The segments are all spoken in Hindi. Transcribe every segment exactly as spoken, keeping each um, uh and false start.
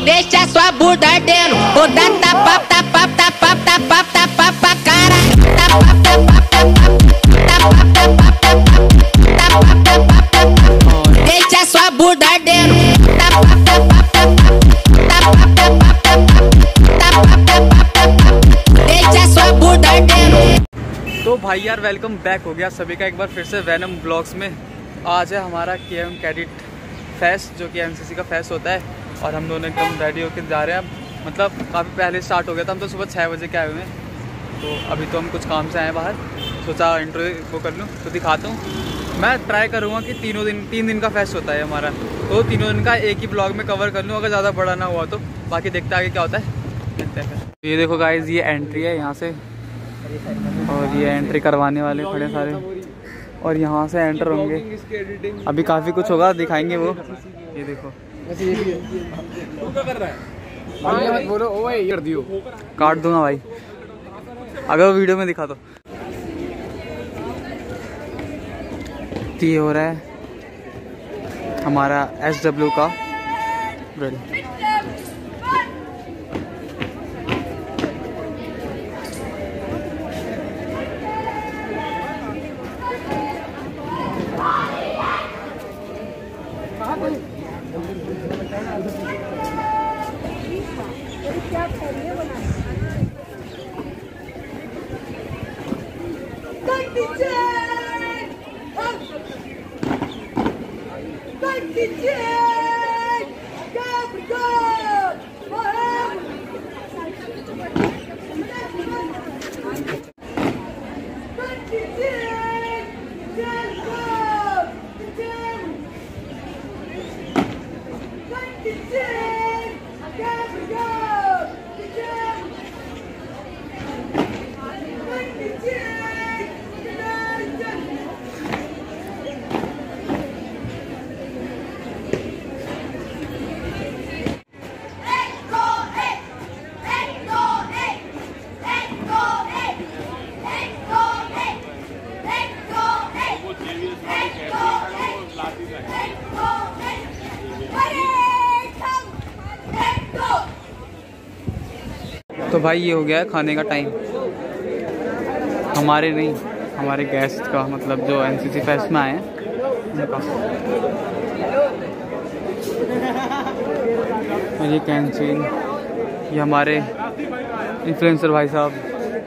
deixa sua bunda ardendo. Vou dar tapa, tapa, tapa, tapa, tapa pra caralho. Tapa, tapa, tapa, tapa, tapa, tapa, tapa, tapa. Deixa sua bunda ardendo. Tapa, tapa, tapa, tapa, tapa, tapa, tapa, tapa. Deixa sua bunda ardendo. तो भाई यार वेलकम बैक हो गया सभी का एक बार फिर से वैनम ब्लॉग्स में। आज है हमारा के एम कैडेट फेस्ट जो कि एनसीसी का फेस्ट होता है और हम दोनों एकदम रेडी होकर जा रहे हैं। मतलब काफ़ी पहले स्टार्ट हो गया था, हम तो सुबह छः बजे के आए हुए हैं। तो अभी तो हम कुछ काम से आए हैं बाहर, सोचा इंटरव्यू वो कर लूँ तो दिखाता हूँ। मैं ट्राई करूँगा कि तीनों दिन तीन दिन का फेस्ट होता है हमारा, तो तीनों दिन का एक ही ब्लॉग में कवर कर लूँ, अगर ज़्यादा बड़ा ना हुआ तो। बाकी देखते आगे क्या होता है, देखते हैं फिर। ये देखो गाइस, ये एंट्री है यहाँ से, और ये एंट्री करवाने वाले खड़े सारे, और यहाँ से एंटर होंगे। अभी काफ़ी कुछ होगा, दिखाएंगे वो। ये देखो बोलो ओ भाई कर दियो, काट दूंगा भाई अगर वो वीडियो में दिखा दो। तो ये हो रहा है हमारा एस डब्ल्यू का रेडी। तो भाई ये हो गया है खाने का टाइम, हमारे नहीं हमारे गेस्ट का, मतलब जो एनसीसी फेस्ट में आए हैं उनका। और ये कैंटीन, ये हमारे इन्फ्लुएंसर भाई साहब।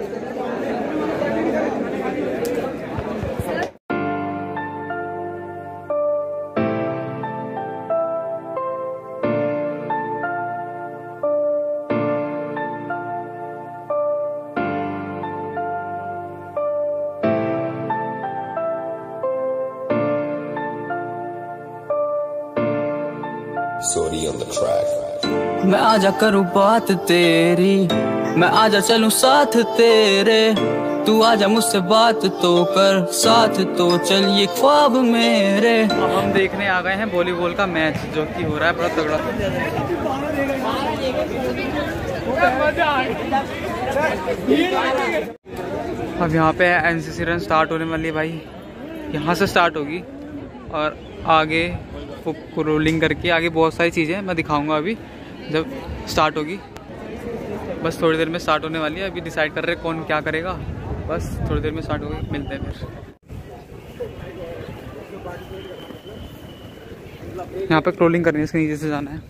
मैं आजा करूँ बात तेरी, मैं आजा चलूँ साथ तेरे, तू आजा मुझसे बात तो कर, साथ तो चल ये ख्वाब मेरे। अब हम देखने आ गए हैं वॉलीबॉल का मैच जो कि हो रहा है बड़ा तगड़ा। अब यहाँ पे एनसीसी रन स्टार्ट होने वाली है भाई, यहाँ से स्टार्ट होगी और आगे रोलिंग करके आगे बहुत सारी चीज़ें मैं दिखाऊंगा अभी जब स्टार्ट होगी। बस थोड़ी देर में स्टार्ट होने वाली है, अभी डिसाइड कर रहे हैं कौन क्या करेगा। बस थोड़ी देर में स्टार्ट होगी, मिलते हैं फिर। यहाँ पे क्रोलिंग करनी है, इसके नीचे से जाना है।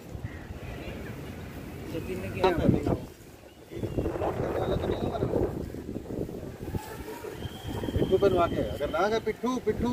पिट्ठू बनवा के, अगर ना गए पिट्ठू पिट्ठू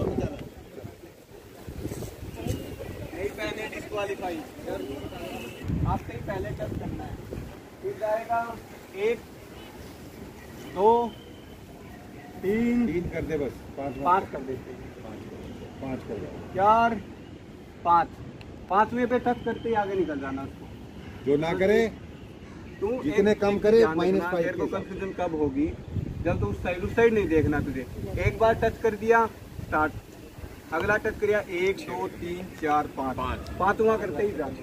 पहले डिस्क्वालीफाई, आपसे ही पहले टच करना है। फिर जाएगा एक दो तीन तीन कर दे, बस पाँच पाँच कर देते हैं, पाँच कर दे, चार पाँच, पाँचवें पे टच करते ही आगे निकल जाना उसको। जो ना करे तू जितने कम करे माइनस फाइव। को कंफ्यूजन कब होगी, जब तो उस साइड उस साइड नहीं देखना तुझे। एक बार टच कर दिया स्टार्ट, अगला टच करिया एक दो तीन चार पाँच, पाँचवा करते ही जाते।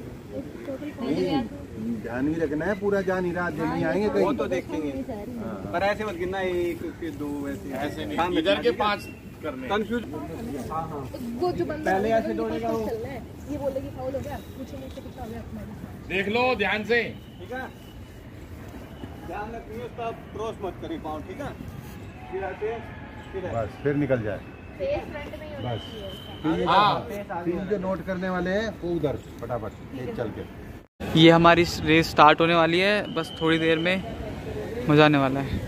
ध्यान भी रखना है, पूरा जान ही रात जल्दी आएंगे कहीं, वो तो देखेंगे। पर ऐसे मत गिनना, एक के दो, ऐसे ऐसे नहीं, इधर के पाँच करने कंफ्यूज। हाँ हाँ वो जो बंदा पहले ऐसे दौड़ेगा वो, ये बोले कि फाउल हो गया, पूछे नहीं से कितना हो गया अपना। देख लो ध्यान से, ठीक है। ध्यान रखिए उसका क्रॉस मत करिए पाँव, ठीक है। फिर ऐसे फिर बस फिर निकल जाए फेस फ्रंट में ही होना बस। चाहिए। हाँ तीन जो नोट करने वाले हैं वो उधर फटाफट एक चल के। ये हमारी रेस स्टार्ट होने वाली है, बस थोड़ी देर में मजा आने वाला है।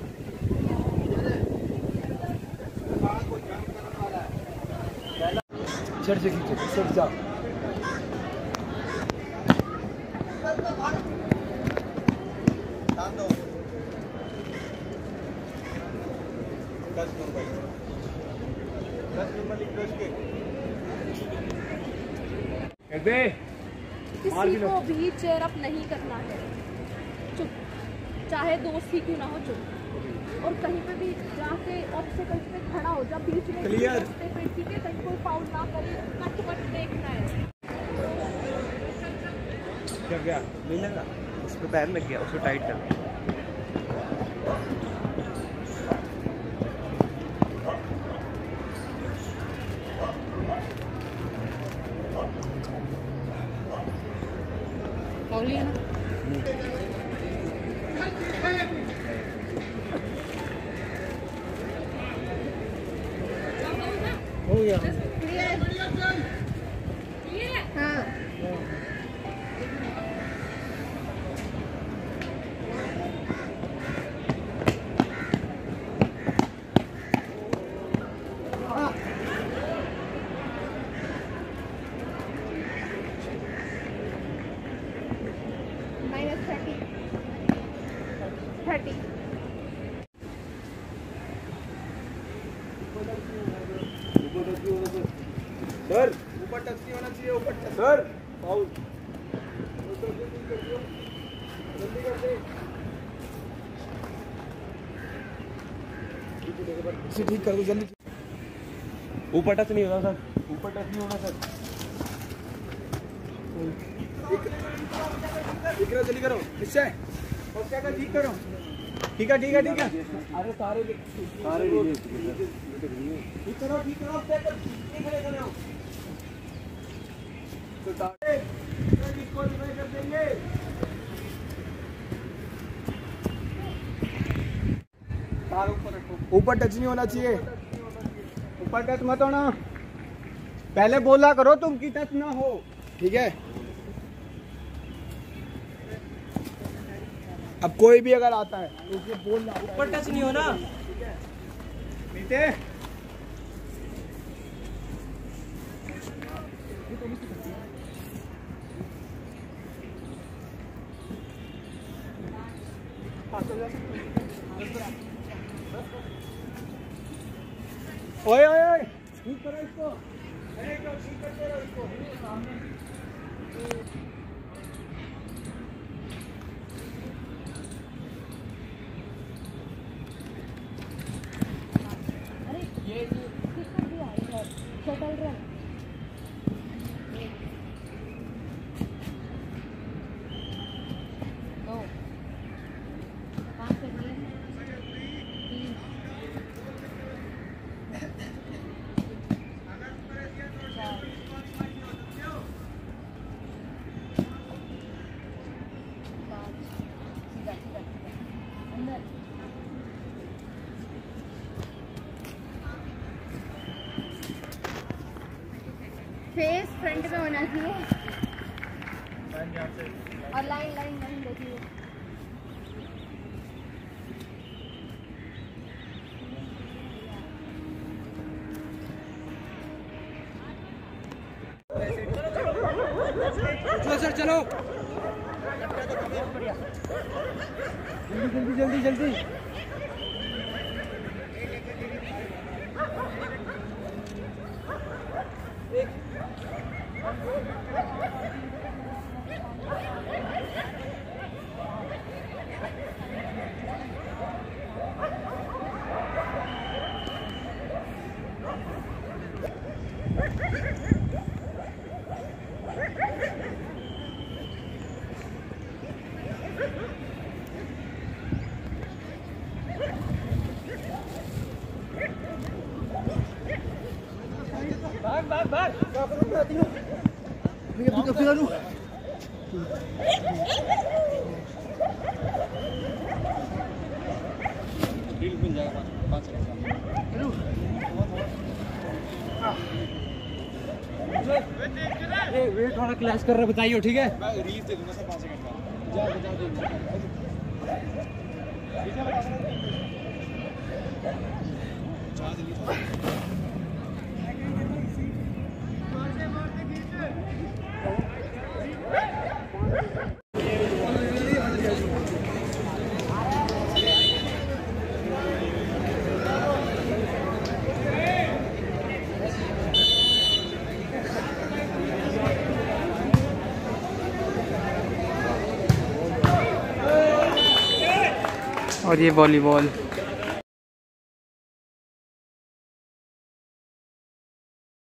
चढ़ से खींचो, चढ़ जा। किसी को भी चेयर अप नहीं करना है, चुप, चाहे दोस्त ही क्यों ना हो, चुप। और कहीं पे भी जाके ऑब्स्टेकल्स पे खड़ा हो जा, बीच में Clear. रास्ते पे, ठीक है, कहीं कोई फाउल ना करे, कट कट देखना है। क्या गया? नहीं लगा, उस पे पैर लग गया, उसको टाइट कर। हो गया। हाँ माइनस थर्टी थर्टी सर ऊपर टच नहीं होना चाहिए, ऊपर टच। Sir foul. जल्दी कर दे। इसे ठीक कर दो जल्दी। ऊपर टच नहीं होना सर, ऊपर टच नहीं होना सर। ठीक करो, जल्दी करो, इससे और क्या कर, ठीक करो। ठीक है ठीक है ठीक है। अरे सारे सारे ठीक करो ठीक करो, ठीक खड़े खड़े हो। तो सारे इसको डिवाइड कर देंगे। तार ऊपर रखो, ऊपर टच नहीं होना चाहिए, ऊपर टच मत होना। पहले बोला करो तुम कि टच ना हो, ठीक है। अब कोई भी अगर आता है तो उसे बोलना, ऊपर टच नहीं होना, ठीक है। नीचे ओए ओए ओए ठीक करो इसको, ठीक करो इसको सामने। शटल रन दो पाँच करनी है, तीन चार पाँच, सीधा सीधा सीधा अंदर। फेस फ्रंट में होना चाहिए और लाइन लाइन लाइन देखिए। चलो सर चलो, जल्दी जल्दी जल्दी जल्दी। वेट थोड़ा क्लैश कर रहा है, बताइए ठीक है। मैं रिलीज दे दूंगा सर पाँच सेकंड का। और ये वॉलीबॉल।